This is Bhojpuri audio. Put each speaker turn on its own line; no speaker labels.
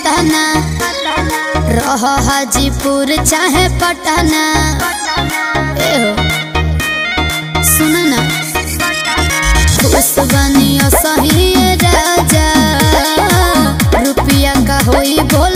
खतना रह हाजीपुर चाहे पटना सुन ना खुश बनियो सही राजा रुपया का होई बोल